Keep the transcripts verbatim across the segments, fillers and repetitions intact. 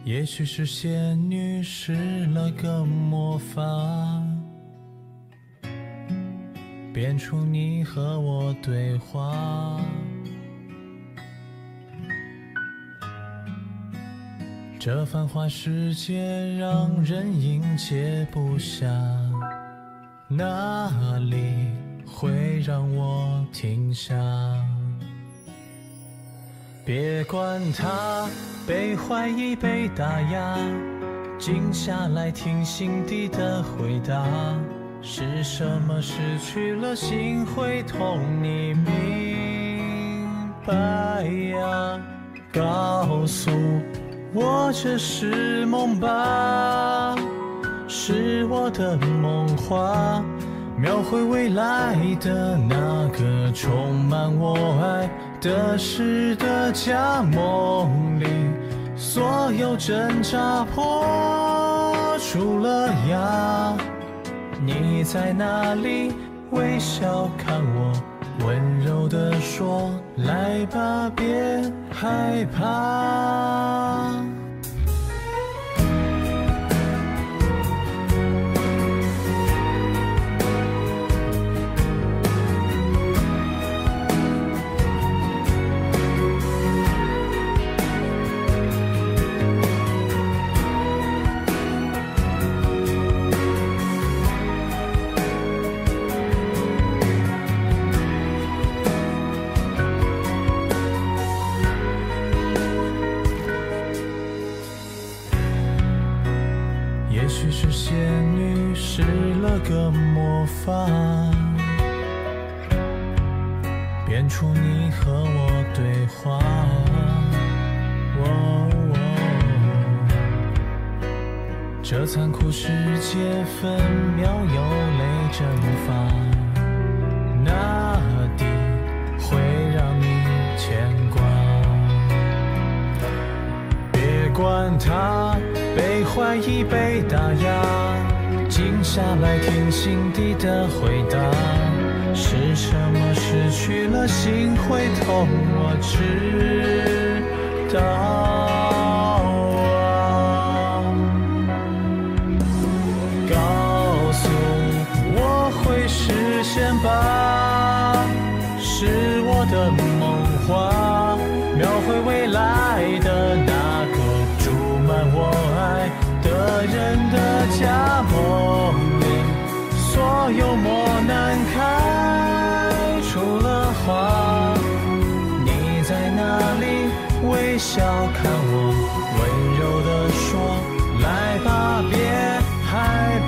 也许是仙女施了个魔法，变出你和我对话。这繁华世界让人应接不暇，哪里会让我停下？别管它被怀疑被打压，静下来听心底的回答。是什么失去了心会痛？你明白呀？告诉我这是梦吧，是我的梦话，描绘未来的那个充满我爱的诗的假梦里，所有挣扎破出了芽。你在哪里？微笑看我，温柔地说，来吧，别害怕。也许是仙女施了个魔法，变出你和我对话。哦哦，这残酷世界分秒有泪蒸发，哪地会让你牵挂？别管它被怀疑被打压，静下来听心底的回答。是什么失去了心会痛？我知道啊，告诉我会实现吧，是我的梦话，描绘未来的那个注满我爱的人的假梦里，所有磨难开出了花。你在哪里？微笑看我，温柔地说，来吧，别害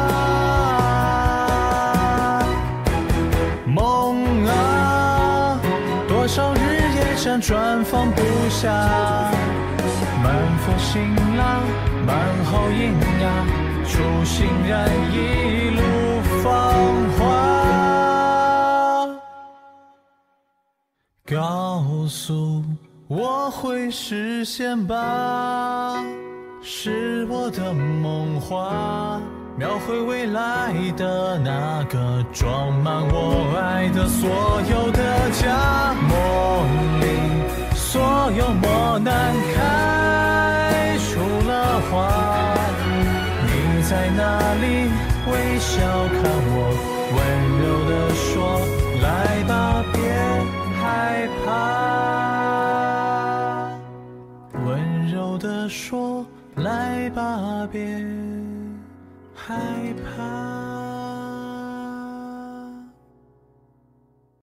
怕。梦啊，多少日夜辗转放不下，满腹辛辣，满好营养，初心燃一路芳华。告诉我会实现吧，是我的梦话，描绘未来的那个装满我爱的所有的假梦里，所有磨难开出了花。你在哪里？微笑看我，温柔地说，来吧，别害怕。温柔地说，来吧，别害怕。